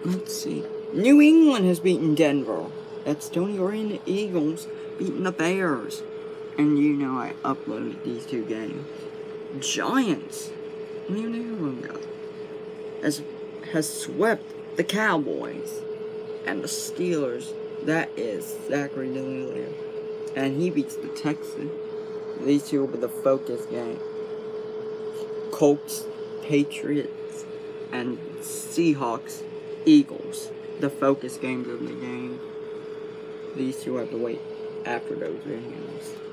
let's see. New England has beaten Denver. That's Tony Green, the Eagles beating the Bears. And you know I uploaded these two games. Giants, New England has swept the Cowboys. And the Steelers, that is Zachary D'Elia. And he beats the Texans. These two will be the focus game. Colts, Patriots, and Seahawks, Eagles. The focus games of the game. These two have to wait after those games.